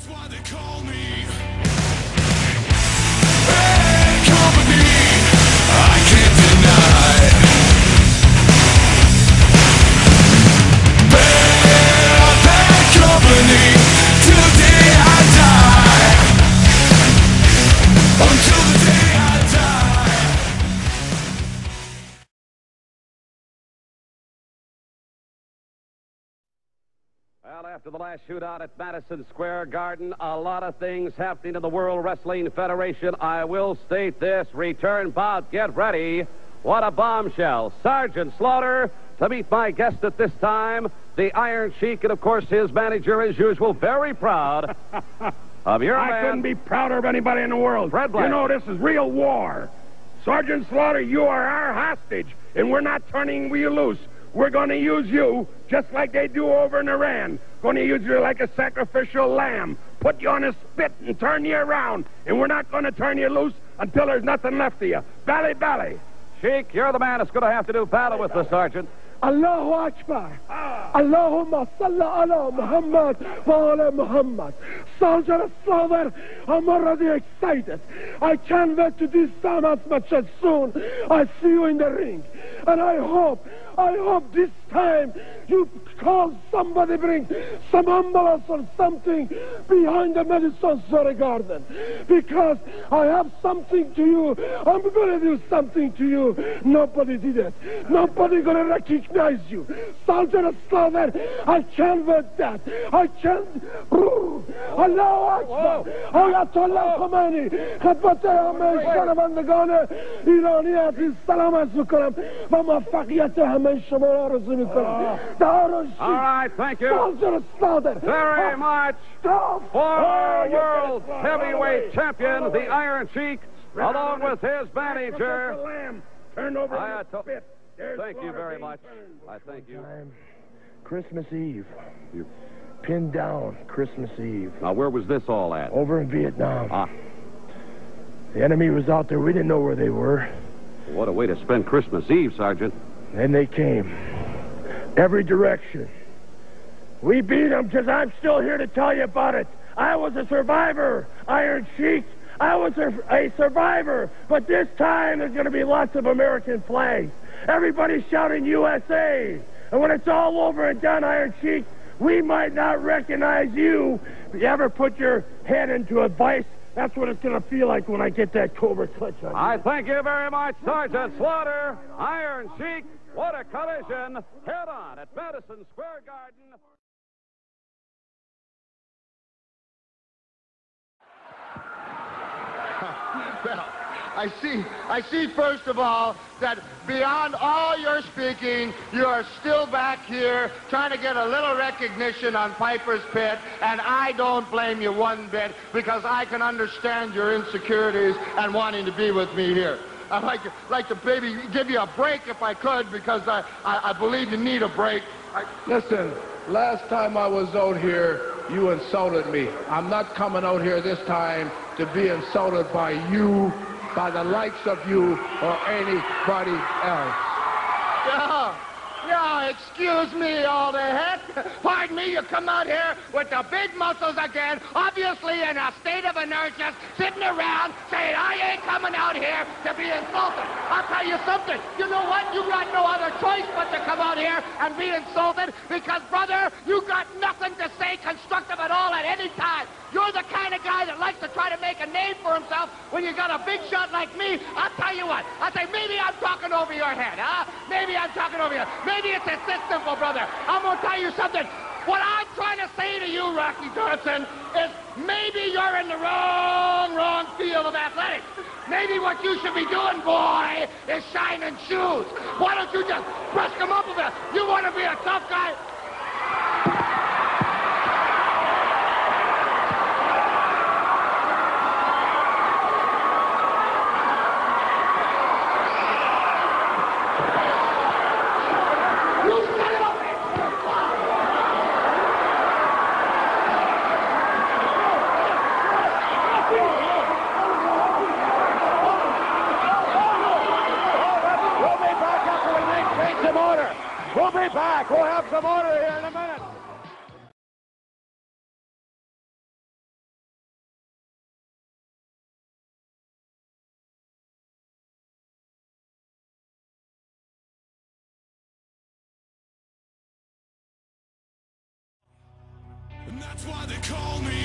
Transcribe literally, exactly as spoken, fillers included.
That's why they call me bad company. I can't deny bad, bad company. Till the day I die. Until the day I die. Well, after the last shootout at Madison Square Garden, a lot of things happening in the World Wrestling Federation. I will state this. Return bout, get ready. What a bombshell. Sergeant Slaughter to meet my guest at this time, the Iron Sheik, and of course his manager, as usual, very proud of your I man. couldn't be prouder of anybody in the world. Fred Black. You know, this is real war. Sergeant Slaughter, you are our hostage, and we're not turning you loose. We're going to use you just like they do over in Iran. Going to use you like a sacrificial lamb. Put you on a spit and turn you around. And we're not going to turn you loose until there's nothing left of you. Bally, bally. Sheik, you're the man that's going to have to do battle with the sergeant. Allahu Akbar. Allahumma salli ala Muhammad wa ala Muhammad. Sergeant Slaughter, I'm already excited. I can't wait to this time as much as soon I see you in the ring. And I hope, I hope this time you call somebody, bring some ambulance or something behind the Madison Square Garden. Because I have something to you. I'm going to do something to you. Nobody did it. Nobody going to recognize you. Sergeant Slaughter, I can't wait that. I can't. Allahu Akbar. Ayatollah Khomeini. خدمت همه شنوندگان ایرانی عزیز سلام عرض میکنم و موفقیت همه شما را آرزو میکنم. All right, thank you Sergeant Slaughter. very much. Former world heavyweight champion, the Iron Sheik, along with his manager. Turn over I, the spit. There's Thank you Slaughter very being much. burned. I thank you. Christmas Eve. You- Pinned down Christmas Eve. Now, where was this all at? Over in Vietnam. Ah, The enemy was out there. We didn't know where they were. what a way to spend Christmas Eve, Sergeant. And they came. Every direction. We beat them because I'm still here to tell you about it. I was a survivor, Iron Sheik. I was a, a survivor, but this time there's going to be lots of American flags. Everybody's shouting U S A. And when it's all over and done, Iron Sheik, we might not recognize you. If you ever put your head into a vice, that's what it's going to feel like when I get that Cobra clutch on you. I thank you very much, Sergeant Slaughter. Iron Sheik, what a collision. Head on at Madison Square Garden. Well, I see, I see first of all that beyond all your speaking, you are still back here trying to get a little recognition on Piper's Pit, and I don't blame you one bit because I can understand your insecurities and wanting to be with me here. I'd like to, like to maybe give you a break if I could because I, I, I believe you need a break. I, Listen, last time I was out here, you insulted me. I'm not coming out here this time to be insulted by you, by the likes of you, or anybody else. Yeah, yeah, excuse me, all the heck. Pardon me, you come out here with the big muscles again, obviously in a state of inertia, sitting around saying, I ain't coming out here to be insulted. I'll tell you something. You know what? You got no other choice but to come out here and be insulted because, brother, you got nothing to say constructive at all at any time. You're the kind of guy that likes to try to make a name for himself when you got a big shot like me. I'll tell you what. I say, maybe I'm talking over your head, huh? Maybe I'm talking over your head. Maybe it's this simple, brother. I'm going to tell you something. What I'm trying to say to you, Rocky Johnson, is maybe you're in the wrong, wrong field of athletics. Maybe what you should be doing, boy, is shining shoes. Why don't you just brush them up a bit? You want to be a tough guy? We'll be back. We'll have some order here in a minute. That's why they call me